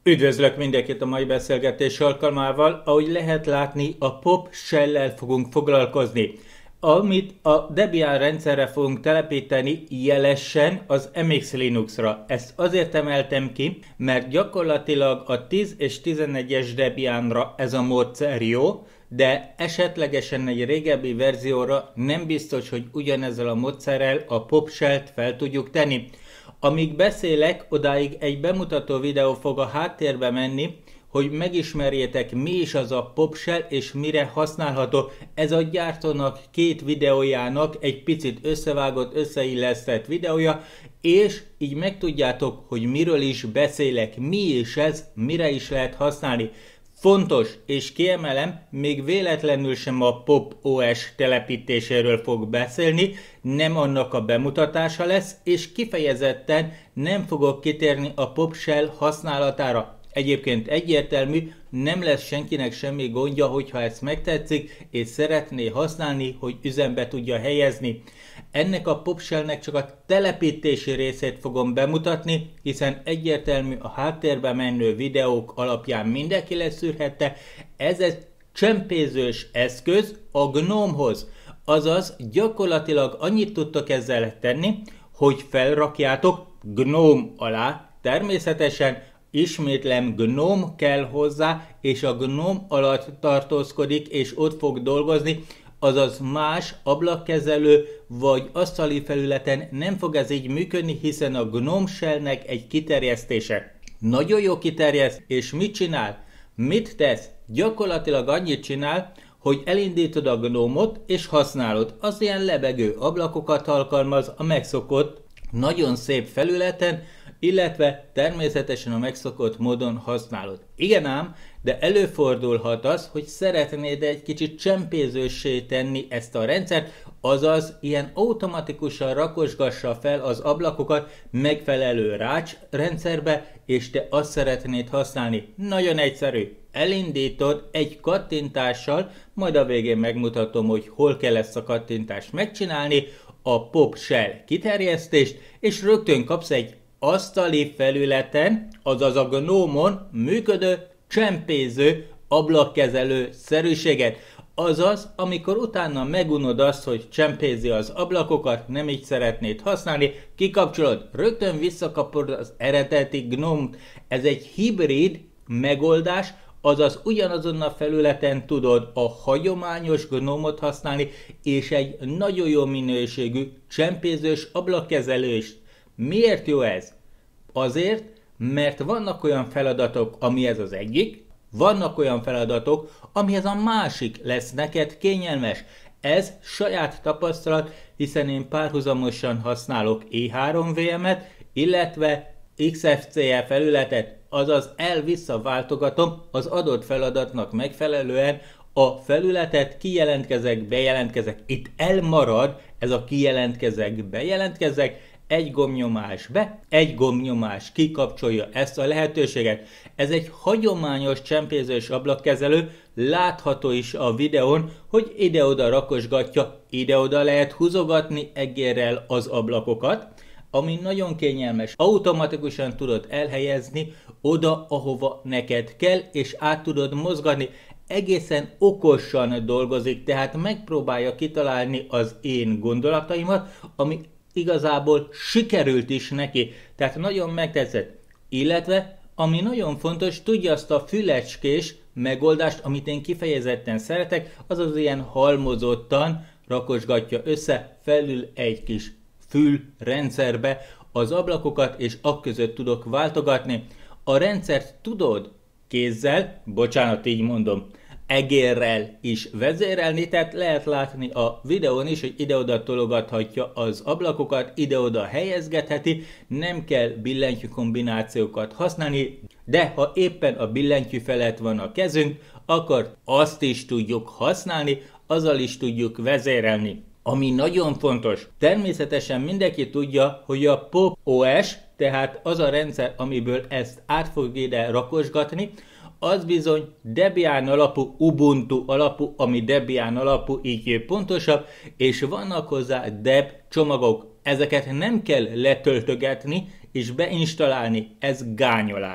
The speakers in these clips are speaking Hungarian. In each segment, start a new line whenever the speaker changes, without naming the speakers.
Üdvözlök mindenkit a mai beszélgetés alkalmával. Ahogy lehet látni, a Pop Shell-lel fogunk foglalkozni, amit a Debian rendszerre fogunk telepíteni jelesen az MX Linuxra. Ezt azért emeltem ki, mert gyakorlatilag a 10 és 11-es Debianra ez a módszer jó, de esetlegesen egy régebbi verzióra nem biztos, hogy ugyanezzel a módszerrel a Pop Shell-t fel tudjuk tenni. Amíg beszélek, odáig egy bemutató videó fog a háttérbe menni, hogy megismerjétek, mi is az a Pop Shell és mire használható. Ez a gyártónak két videójának egy picit összevágott, összeillesztett videója, és így megtudjátok, hogy miről is beszélek, mi is ez, mire is lehet használni. Fontos, és kiemelem, még véletlenül sem a Pop OS telepítéséről fog beszélni, nem annak a bemutatása lesz, és kifejezetten nem fogok kitérni a Pop Shell használatára. Egyébként egyértelmű, nem lesz senkinek semmi gondja, hogyha ezt megtetszik, és szeretné használni, hogy üzembe tudja helyezni. Ennek a Pop Shell-nek csak a telepítési részét fogom bemutatni, hiszen egyértelmű a háttérbe menő videók alapján mindenki leszűrhette. Ez egy csempézős eszköz a GNOME-hoz. Azaz gyakorlatilag annyit tudtok ezzel tenni, hogy felrakjátok GNOME alá, természetesen ismétlem, GNOME kell hozzá, és a GNOME alatt tartózkodik, és ott fog dolgozni, azaz más ablakkezelő vagy asztali felületen nem fog ez így működni, hiszen a GNOME Shell-nek egy kiterjesztése. Nagyon jó kiterjeszt, és mit csinál? Mit tesz? Gyakorlatilag annyit csinál, hogy elindítod a GNOME-ot és használod. Az ilyen lebegő ablakokat alkalmaz a megszokott, nagyon szép felületen, illetve természetesen a megszokott módon használod. Igen ám, de előfordulhat az, hogy szeretnéd egy kicsit csempézőssé tenni ezt a rendszert, azaz ilyen automatikusan rakosgassa fel az ablakokat megfelelő rács rendszerbe, és te azt szeretnéd használni. Nagyon egyszerű. Elindítod egy kattintással, majd a végén megmutatom, hogy hol kell ezt a kattintást megcsinálni, a Pop Shell kiterjesztést, és rögtön kapsz egy asztali felületen, azaz a GNOME-on működő csempéző ablakkezelő szerűséget. Azaz, amikor utána megunod azt, hogy csempézi az ablakokat, nem így szeretnéd használni, kikapcsolod, rögtön visszakapod az eredeti GNOME-t. Ez egy hibrid megoldás, azaz ugyanazon a felületen tudod a hagyományos GNOME-ot használni, és egy nagyon jó minőségű csempézős ablakkezelést. Miért jó ez? Azért, mert vannak olyan feladatok, amihez az egyik, vannak olyan feladatok, amihez a másik lesz neked kényelmes. Ez saját tapasztalat, hiszen én párhuzamosan használok E3VM-et, illetve XFCE felületet, azaz el-vissza váltogatom az adott feladatnak megfelelően a felületet, kijelentkezek, bejelentkezek. Itt elmarad ez a kijelentkezek, bejelentkezek, egy gombnyomás be, egy gombnyomás kikapcsolja ezt a lehetőséget. Ez egy hagyományos csempézős ablakkezelő, látható is a videón, hogy ide-oda rakosgatja, ide-oda lehet húzogatni egérrel az ablakokat, ami nagyon kényelmes. Automatikusan tudod elhelyezni oda, ahova neked kell, és át tudod mozgatni. Egészen okosan dolgozik, tehát megpróbálja kitalálni az én gondolataimat, ami igazából sikerült is neki, tehát nagyon megtetszett. Illetve, ami nagyon fontos, tudja azt a fülecskés megoldást, amit én kifejezetten szeretek, azaz ilyen halmozottan rakosgatja össze felül egy kis fülrendszerbe az ablakokat, és akközött tudok váltogatni. A rendszert tudod kézzel, bocsánat, így mondom, egérrel is vezérelni, tehát lehet látni a videón is, hogy ide-oda tologathatja az ablakokat, ide-oda helyezgetheti, nem kell billentyű kombinációkat használni, de ha éppen a billentyű felett van a kezünk, akkor azt is tudjuk használni, azzal is tudjuk vezérelni. Ami nagyon fontos, természetesen mindenki tudja, hogy a Pop OS, tehát az a rendszer, amiből ezt át fog ide rakosgatni, az bizony Debian alapú, Ubuntu alapú, ami Debian alapú, így pontosabb, és vannak hozzá deb csomagok. Ezeket nem kell letöltögetni és beinstallálni, ez gányolás.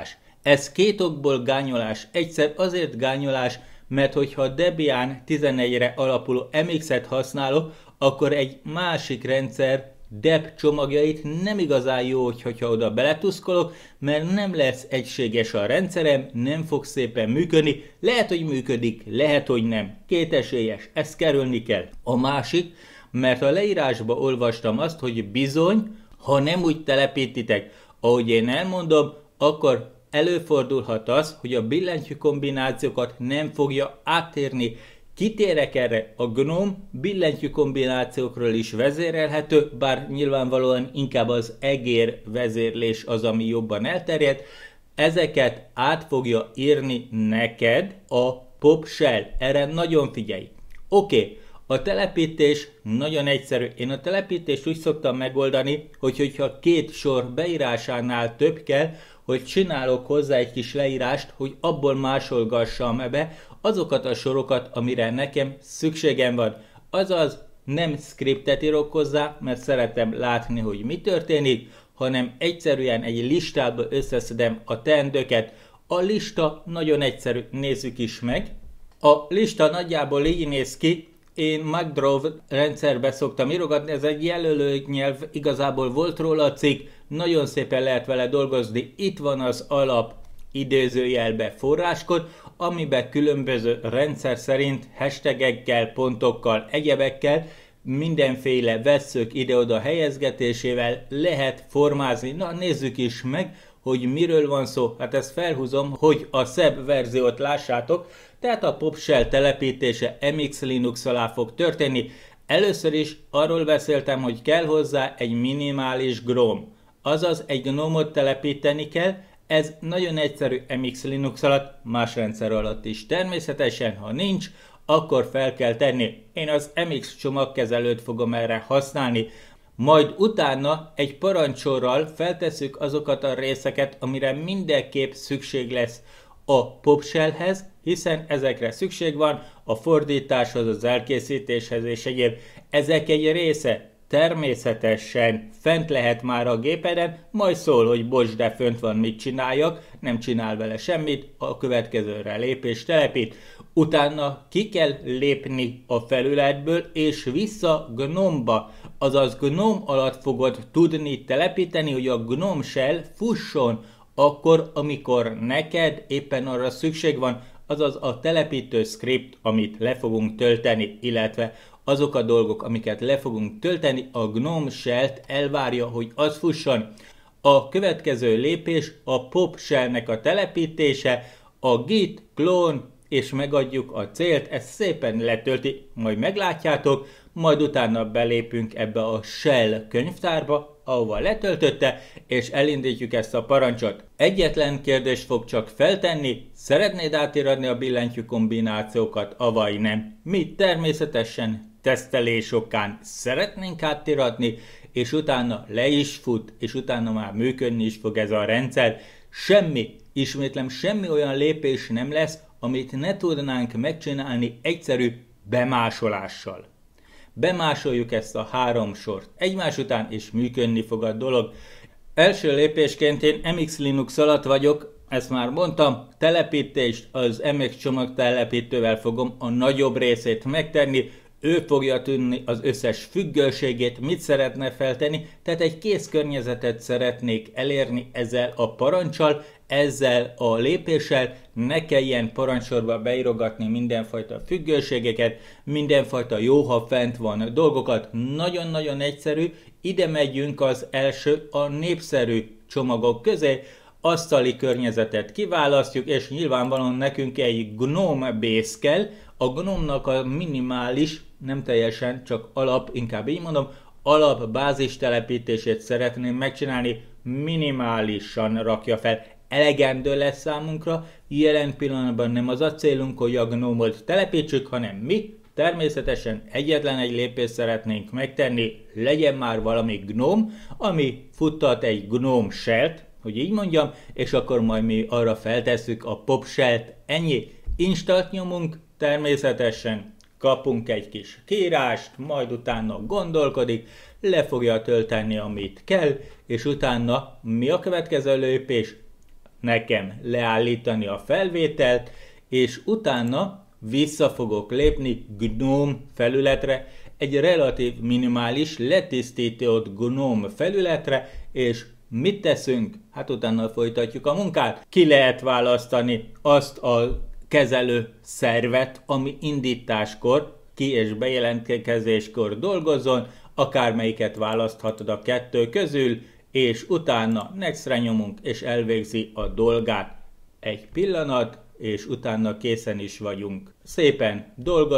Ez két okból gányolás. Egyszer azért gányolás, mert hogyha a Debian 11-re alapuló MX-et használok, akkor egy másik rendszer deb csomagjait nem igazán jó, hogyha oda beletuszkolok, mert nem lesz egységes a rendszerem, nem fog szépen működni, lehet, hogy működik, lehet, hogy nem. Kétesélyes, ezt kerülni kell. A másik, mert a leírásba olvastam azt, hogy bizony, ha nem úgy telepítitek, ahogy én elmondom, akkor előfordulhat az, hogy a billentyű kombinációkat nem fogja átérni. Kitérek erre, a GNOME billentyű kombinációkról is vezérelhető, bár nyilvánvalóan inkább az egér vezérlés az, ami jobban elterjedt. Ezeket át fogja írni neked a POP Shell. Erre nagyon figyelj. Oké. A telepítés nagyon egyszerű. Én a telepítést úgy szoktam megoldani, hogyha két sor beírásánál több kell, hogy csinálok hozzá egy kis leírást, hogy abból másolgassam be azokat a sorokat, amire nekem szükségem van. Azaz nem scriptet írok hozzá, mert szeretem látni, hogy mi történik, hanem egyszerűen egy listába összeszedem a teendőket. A lista nagyon egyszerű, nézzük is meg. A lista nagyjából így néz ki. Én MacDraw rendszerbe szoktam írogatni, ez egy jelölő nyelv, igazából volt róla cikk, nagyon szépen lehet vele dolgozni. Itt van az alap idézőjelbe forráskod, amiben különböző rendszer szerint hashtagekkel, pontokkal, egyebekkel, mindenféle vesszők ide-oda helyezgetésével lehet formázni. Na nézzük is meg, hogy miről van szó. Hát ezt felhúzom, hogy a szebb verziót lássátok. Tehát a POP Shell telepítése MX Linux alá fog történni. Először is arról beszéltem, hogy kell hozzá egy minimális GNOME. Azaz egy GNOME-ot telepíteni kell. Ez nagyon egyszerű MX Linux alatt, más rendszer alatt is. Természetesen, ha nincs, akkor fel kell tenni. Én az MX csomagkezelőt fogom erre használni. Majd utána egy parancsorral feltesszük azokat a részeket, amire mindenképp szükség lesz a POP Shellhez, hiszen ezekre szükség van a fordításhoz, az elkészítéshez és egyéb. Ezek egy része természetesen fent lehet már a gépeden, majd szól, hogy bocs, de fönt van, mit csináljak, nem csinál vele semmit, a következőre lépés telepít. Utána ki kell lépni a felületből és vissza GNOME-ba, azaz GNOME alatt fogod tudni telepíteni, hogy a GNOME Shell fusson akkor, amikor neked éppen arra szükség van, azaz a telepítő script, amit le fogunk tölteni, illetve azok a dolgok, amiket le fogunk tölteni, a GNOME Shell-t elvárja, hogy az fusson. A következő lépés a POP Shell-nek a telepítése, a git, clone, és megadjuk a célt, ezt szépen letölti, majd meglátjátok, majd utána belépünk ebbe a Shell könyvtárba, ahova letöltötte, és elindítjuk ezt a parancsot. Egyetlen kérdést fog csak feltenni, szeretnéd átiradni a billentyű kombinációkat, avagy nem? Mi természetesen tesztelés okán szeretnénk átiradni, és utána le is fut, és utána már működni is fog ez a rendszer. Semmi, ismétlem, semmi olyan lépés nem lesz, amit ne tudnánk megcsinálni egyszerű bemásolással. Bemásoljuk ezt a 3 sort egymás után, és működni fog a dolog. Első lépésként én MX Linux alatt vagyok, ezt már mondtam, telepítést az MX csomag telepítővel fogom a nagyobb részét megtenni, ő fogja tudni az összes függőségét, mit szeretne feltenni, tehát egy kész környezetet szeretnék elérni ezzel a parancsal, ezzel a lépéssel, ne kelljen parancsorba beírogatni mindenfajta függőségeket, mindenfajta jó, ha fent van dolgokat, nagyon-nagyon egyszerű, ide megyünk az első, a népszerű csomagok közé, asztali környezetet kiválasztjuk, és nyilvánvalóan nekünk egy GNOME base kell, a GNOME-nak a minimális, nem teljesen, csak alap, inkább így mondom, alap bázis telepítését szeretném megcsinálni, minimálisan rakja fel. Elegendő lesz számunkra, jelen pillanatban nem az a célunk, hogy a GNOME-ot telepítsük, hanem mi természetesen egyetlen egy lépést szeretnénk megtenni, legyen már valami GNOME, ami futtat egy GNOME Shell-t, hogy így mondjam, és akkor majd mi arra feltesszük a POP Shell-t, ennyi. Installt nyomunk, természetesen kapunk egy kis kiírást, majd utána gondolkodik, le fogja tölteni, amit kell, és utána mi a következő lépés? nekem leállítani a felvételt, és utána vissza fogok lépni GNOME felületre, egy relatív minimális, letisztított GNOME felületre, és mit teszünk? Hát utána folytatjuk a munkát. Ki lehet választani azt a kezelő szervet, ami indításkor, ki- és bejelentkezéskor dolgozzon, akármelyiket választhatod a kettő közül, és utána nextre nyomunk, és elvégzi a dolgát. Egy pillanat, és utána készen is vagyunk. Szépen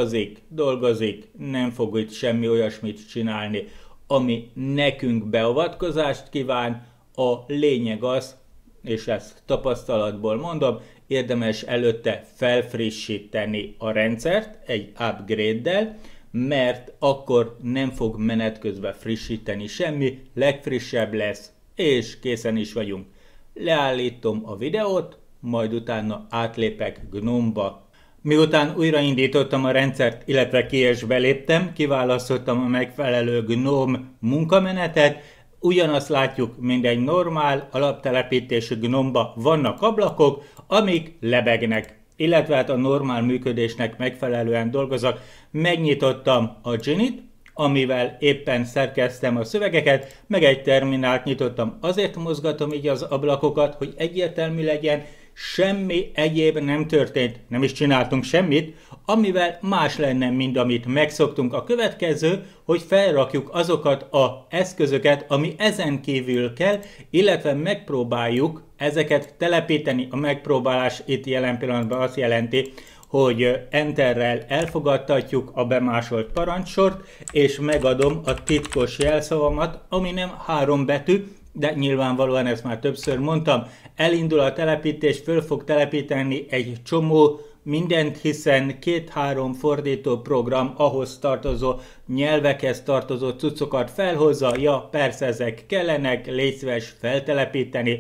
dolgozik, nem fog itt semmi olyasmit csinálni, ami nekünk beavatkozást kíván. A lényeg az, és ezt tapasztalatból mondom, érdemes előtte felfrissíteni a rendszert egy upgrade-del, mert akkor nem fog menet közben frissíteni semmi, legfrissebb lesz, és készen is vagyunk. Leállítom a videót, majd utána átlépek GNOME-ba. Miután újraindítottam a rendszert, illetve ki és beléptem, kiválasztottam a megfelelő GNOME munkamenetet, ugyanazt látjuk, mint egy normál alaptelepítésű GNOME-ba vannak ablakok, amik lebegnek, illetve hát a normál működésnek megfelelően dolgozok. Megnyitottam a Genyt, amivel éppen szerkeztem a szövegeket, meg egy terminált nyitottam. Azért mozgatom így az ablakokat, hogy egyértelmű legyen, semmi egyéb nem történt, nem is csináltunk semmit, amivel más lenne, mint amit megszoktunk. A következő, hogy felrakjuk azokat az eszközöket, ami ezen kívül kell, illetve megpróbáljuk ezeket telepíteni. A megpróbálás itt jelen pillanatban azt jelenti, hogy Enterrel elfogadtatjuk a bemásolt parancsort, és megadom a titkos jelszavamat, ami nem 3 betű, de nyilvánvalóan ezt már többször mondtam. Elindul a telepítés, föl fog telepíteni egy csomó mindent, hiszen 2-3 fordító program ahhoz tartozó nyelvekhez tartozó cuccokat felhozza. Ja, persze ezek kellenek, légy szíves feltelepíteni.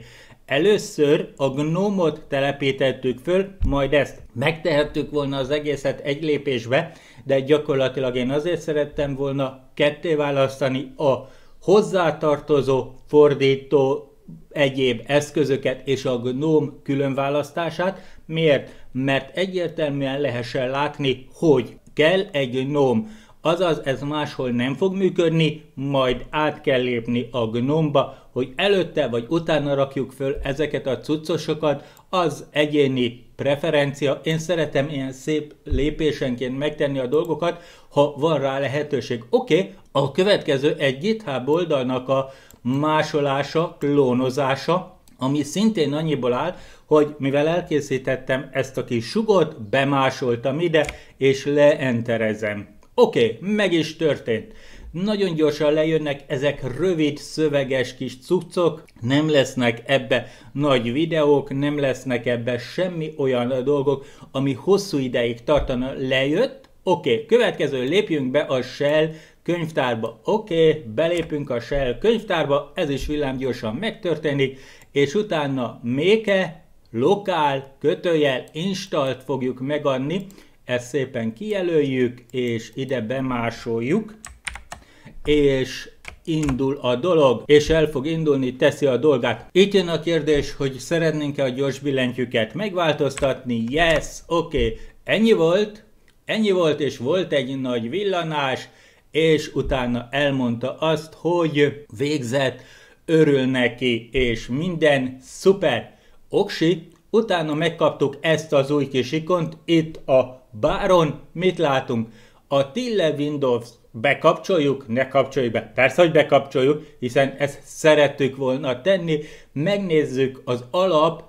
Először a GNOME-ot telepítettük föl, majd ezt megtehettük volna az egészet egy lépésbe, de gyakorlatilag én azért szerettem volna ketté választani a hozzátartozó, fordító, egyéb eszközöket és a GNOME különválasztását. Miért? Mert egyértelműen lehessen látni, hogy kell egy GNOME, azaz ez máshol nem fog működni, majd át kell lépni a GNOME-ba, hogy előtte vagy utána rakjuk föl ezeket a cuccosokat, az egyéni preferencia. Én szeretem ilyen szép lépésenként megtenni a dolgokat, ha van rá lehetőség. Oké, a következő egy GitHub oldalnak a másolása, klónozása, ami szintén annyiból áll, hogy mivel elkészítettem ezt a kis sugot, bemásoltam ide, és leenterezem. Oké, meg is történt. Nagyon gyorsan lejönnek ezek rövid, szöveges kis cuccok, nem lesznek ebbe nagy videók, nem lesznek ebbe semmi olyan dolgok, ami hosszú ideig tartana. Lejött. Oké, következő lépjünk be a Shell könyvtárba. Oké, belépünk a Shell könyvtárba, ez is villámgyorsan megtörténik, és utána make lokál install-t fogjuk megadni, ezt szépen kijelöljük, és ide bemásoljuk, és indul a dolog, és el fog indulni, teszi a dolgát. Itt jön a kérdés, hogy szeretnénk-e a gyors billentyűket megváltoztatni. Yes, oké, ennyi volt, és volt egy nagy villanás, és utána elmondta azt, hogy végzett, örül neki, és minden szuper. Oksi, utána megkaptuk ezt az új kis ikont, itt a báron, mit látunk? A Tille Windows bekapcsoljuk, ne kapcsoljuk be, persze, hogy bekapcsoljuk, hiszen ezt szerettük volna tenni, megnézzük az alap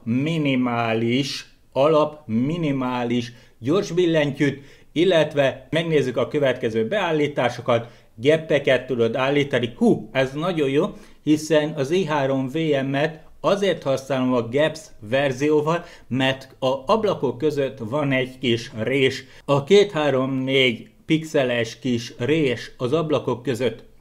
minimális gyors billentyűt, illetve megnézzük a következő beállításokat, geppeket tudod állítani. Ez nagyon jó, hiszen az i3VM-et azért használom a GApps verzióval, mert a ablakok között van egy kis rés. A 2-3-4 pixeles kis rés az ablakok között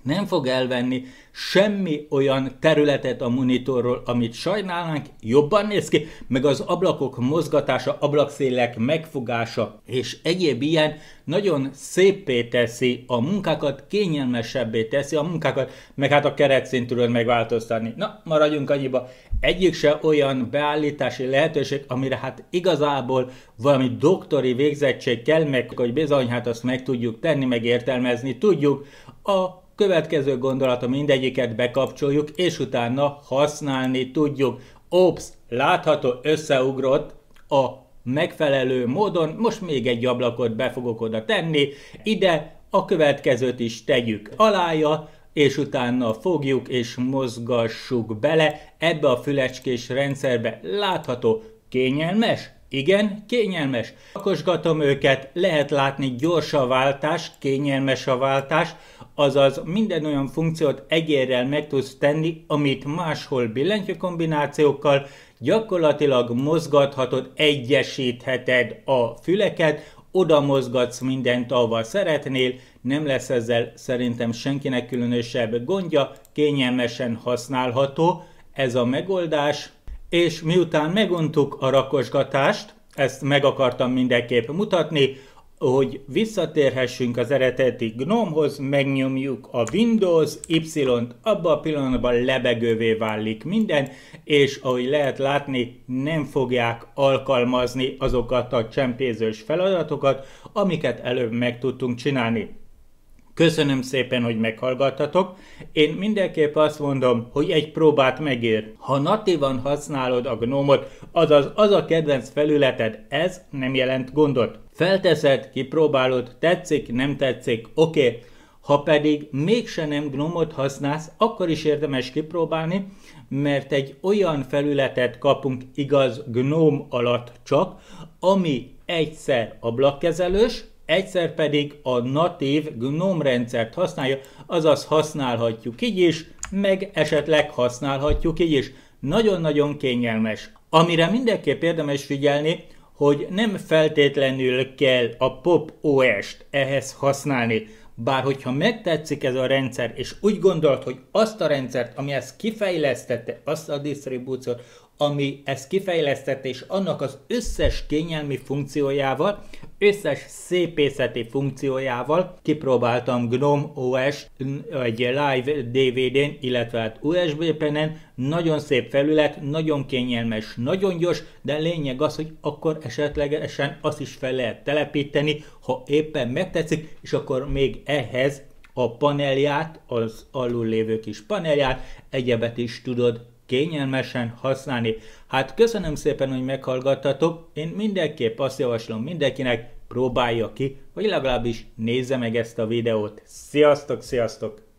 Nem fog elvenni semmi olyan területet a monitorról, amit sajnálnánk, jobban néz ki, meg az ablakok mozgatása, ablakszélek megfogása és egyéb ilyen nagyon széppé teszi a munkákat, kényelmesebbé teszi a munkákat, meg hát a keretszínt tudod megváltoztatni. Na, maradjunk annyiba. Egyik se olyan beállítási lehetőség, amire hát igazából valami doktori végzettség kell meg, hogy bizony hát azt meg tudjuk tenni, meg értelmezni tudjuk. A következő gondolata mindegyiket bekapcsoljuk, és utána használni tudjuk. Ops, látható, összeugrott a megfelelő módon, most még egy ablakot be fogok oda tenni, ide a következőt is tegyük alája, és utána fogjuk és mozgassuk bele ebbe a fülecskés rendszerbe. Látható, kényelmes? Igen, kényelmes. Rakosgatom őket, lehet látni gyors a váltás, kényelmes a váltás, azaz minden olyan funkciót egérrel meg tudsz tenni, amit máshol billentyűkombinációkkal gyakorlatilag mozgathatod, egyesítheted a füleket, oda mozgatsz mindent, ahova szeretnél, nem lesz ezzel szerintem senkinek különösebb gondja, kényelmesen használható ez a megoldás. És miután meguntuk a rakosgatást, ezt meg akartam mindenképp mutatni, hogy visszatérhessünk az eredeti GNOME-hoz, megnyomjuk a Windows Y-t, abban a pillanatban lebegővé válik minden, és ahogy lehet látni, nem fogják alkalmazni azokat a csempézős feladatokat, amiket előbb meg tudtunk csinálni. Köszönöm szépen, hogy meghallgattatok. Én mindenképp azt mondom, hogy egy próbát megér. Ha natívan használod a GNOME-ot, azaz az a kedvenc felületed, ez nem jelent gondot. Felteszed, kipróbálod, tetszik, nem tetszik, oké. Ha pedig mégse nem GNOME-ot használsz, akkor is érdemes kipróbálni, mert egy olyan felületet kapunk, igaz GNOME alatt csak, ami egyszer ablakkezelős, egyszer pedig a natív GNOME rendszert használja, azaz használhatjuk így is, meg esetleg használhatjuk így is. Nagyon-nagyon kényelmes. Amire mindenképp érdemes figyelni, hogy nem feltétlenül kell a Pop OS-t ehhez használni. Bár hogyha megtetszik ez a rendszer, és úgy gondolt, hogy azt a rendszert, ami ezt kifejlesztette, azt a disztribúciót, ami ezt kifejlesztette, és annak az összes kényelmi funkciójával, összes szépészeti funkciójával kipróbáltam GNOME OS egy live DVD-n, illetve hát USB penen, nagyon szép felület, nagyon kényelmes, nagyon gyors, de lényeg az, hogy akkor esetlegesen azt is fel lehet telepíteni, ha éppen megtetszik, és akkor még ehhez a panelját, az alul lévő kis panelját, egyebet is tudod kényelmesen használni. Hát köszönöm szépen, hogy meghallgattatok, én mindenképp azt javaslom mindenkinek, próbálja ki, vagy legalábbis nézze meg ezt a videót. Sziasztok, sziasztok!